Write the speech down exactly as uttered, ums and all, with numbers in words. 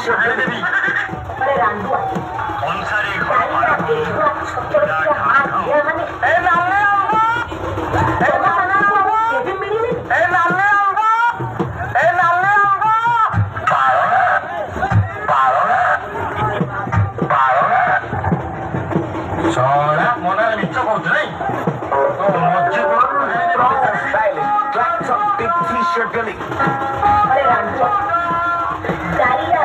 আরে দেবী আরে রান্দু অনুসারে ঘর তারিটা দেখো ছোট ছোট হাত দিয়ে মানে এই নামে আমগো এই নামে আমগো কেটে মিলি এই নামে আমগো এই নামে আমগো পারো পারো পারো সরা মনের মিথ্যা বলতে নাই তো মজ্জে করো Silent, black top, big t-shirt, Billy. আরে রান্দু দাঁড়িয়ে